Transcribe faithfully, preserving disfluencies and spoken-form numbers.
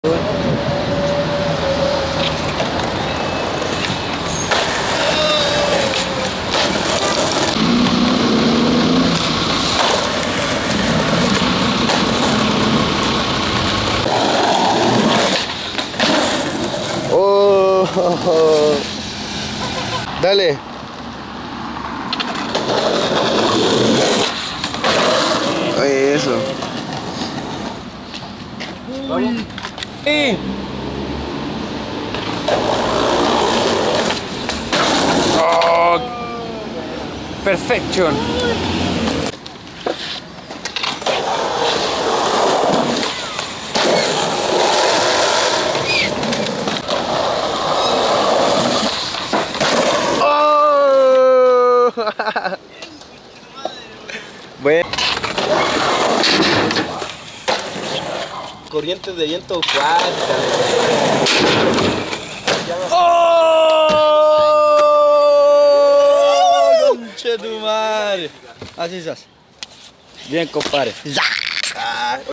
Oh, dale. Oye, eso. Vamos. Sí. Oh, perfection. Oh. Bueno. Corrientes de viento cuática. ¡Oh! ¡Conche tu madre! Así se hace. Bien, compadre. Ya.